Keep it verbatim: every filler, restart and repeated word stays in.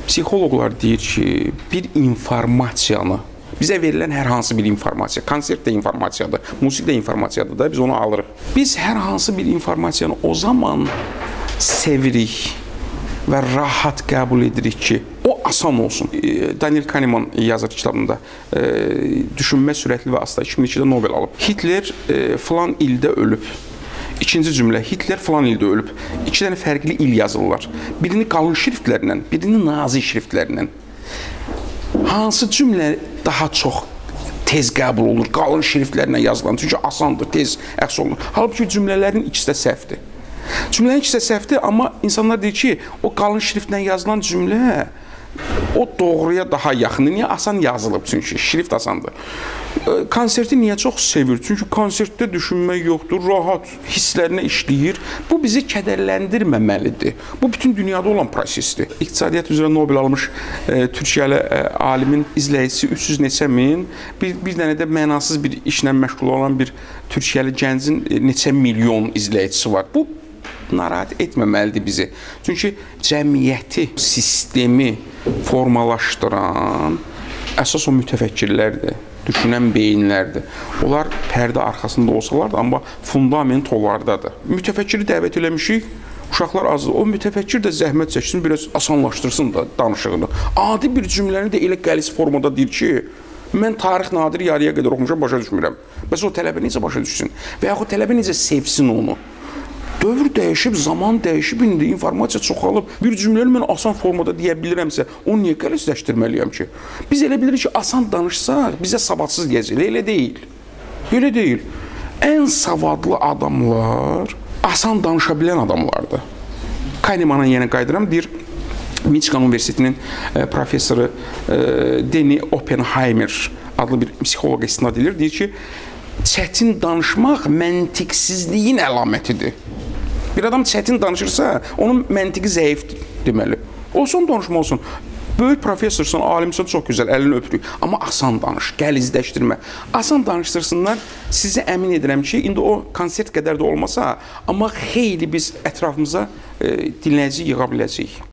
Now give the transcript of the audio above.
Psixoloqlar deyir ki, bir informasiyanı, bizə verilən hər hansı bir informasiya, konsert də informasiyadır, musiqi də informasiyadır da, biz onu alırıq. Biz hər hansı bir informasiyanı o zaman sevirik və rahat qəbul edirik ki, o asan olsun. Daniel Kahneman yazır kitabında, düşünmə sürətli və asta iki min ikidə Nobel alıb. Hitler filan ildə ölüb. İkinci cümlə, Hitler filan ildə ölüb. İki dənə fərqli il yazırlar. Birini qalın şriftlərlə, birini nazik şriftlərlə. Hansı cümlə daha çox tez qəbul olur, qalın şriftlərlə yazılan, çünki asandır, tez əks olunur. Halbuki cümlələrin ikisi də səhvdir. Cümlənin ikisi də səhvdir, amma insanlar deyir ki, o qalın şriftlə yazılan cümlə o doğruya daha yaxındır. Niyə? Asan yazılıb, çünki şrift asandır. Konserti niyə çox sevir? Çünki konsertdə düşünmək yoxdur, rahat hisslərinə işləyir. Bu bizi kədərləndirməməlidir. Bu bütün dünyada olan prosesdir. İqtisadiyyat üzrə Nobel almış e, Türkiyəli e, alimin izləyicisi üç yüz neçə min, bir, bir dənə də mənasız bir işlə məşğul olan bir Türkiyəli gəncin e, neçə milyon izləyicisi var. Bu narahat etməməlidir bizi. Çünki cəmiyyəti, sistemi formalaşdıran əsas o mütəfəkkirlərdir, düşünən beyinlərdir. Onlar pərdə arxasında olsalar da, amma fundament onlardadır. Mütəfəkkiri dəvət eləmişik, uşaqlar azdır. O mütəfəkkir də zəhmət çəksin, biraz asanlaşdırsın da danışığını. Adi bir cümləni də elə qəliz formada deyir ki, mən tarix nadiri yarıya qədər oxumuşam, başa düşmürəm. Bəs o tələbə necə başa düşsün? Və yaxud tələbə necə sevsin onu? Dövr dəyişib, zaman dəyişib, indi informasiya çoxalıb. Bir cümləni mən asan formada deyə bilirəmsə, onu niyə qəlizləşdirməliyəm ki? Biz elə bilirik ki, asan danışsaq, bizə savadsız deyəcək. Elə deyil. Elə deyil. Ən savadlı adamlar asan danışa bilən adamlardır. Kahnemana yenə qaydıram, deyir, Michigan Universitetinin professoru Danny Oppenheimer adlı bir psixoloq istinad edilir. Deyir ki, çətin danışmaq məntiqsizliyin əlamətidir. Bir adam çətin danışırsa, onun məntiqi zəifdir deməli. Olsun danışma olsun. Böyük professorsan, alimsən, çox gözəl, əlini öpürük. Amma asan danış, qəlizləşdirmə. Asan danışdırsınlar, sizi əmin edirəm ki, indi o konsert qədər də olmasa, amma xeyli biz ətrafımıza e, dinləyici yığa biləcəyik.